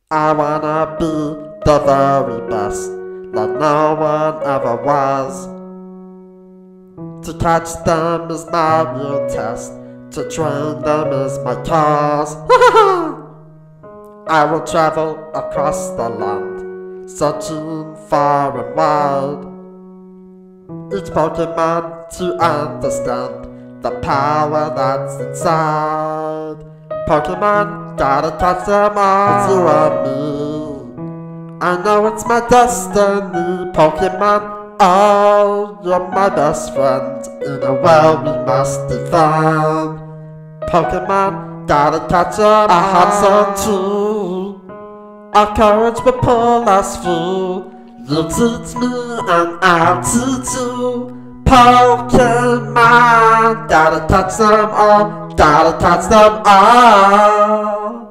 I wanna be the very best, like no one ever was. To catch them is my real test, to train them is my cause. I will travel across the land, searching far and wide. Each Pokemon to understand the power that's inside. Pokemon, gotta catch them all. It's you and me, I know it's my destiny. Pokemon, oh, you're my best friend in a world we must define. Pokemon, gotta catch them. Our hearts are true, our courage will pull us through. You teach me and I'll teach you. Pokemon, gotta catch them all, gotta catch them all.